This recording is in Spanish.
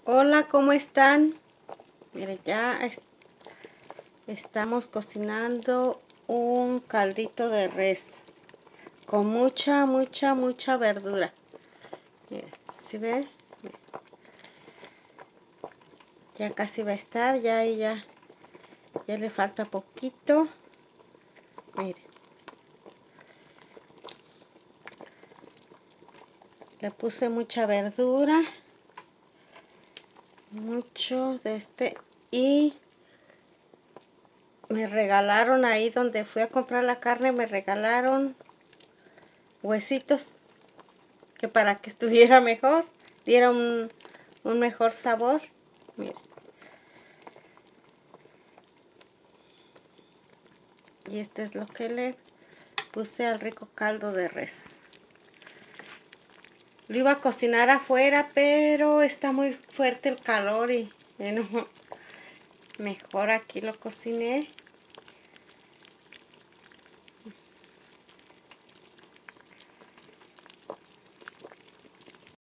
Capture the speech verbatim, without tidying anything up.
Hola, ¿cómo están? Miren, ya es- estamos cocinando un caldito de res con mucha, mucha, mucha verdura. Miren, ¿sí ven? Miren, ya casi va a estar, ya ahí ya, ya le falta poquito. Miren, le puse mucha verdura, mucho de este, y me regalaron ahí donde fui a comprar la carne, me regalaron huesitos que para que estuviera mejor, diera un, un mejor sabor. Miren. Y este es lo que le puse al rico caldo de res. Lo iba a cocinar afuera, pero está muy fuerte el calor y bueno, mejor aquí lo cociné.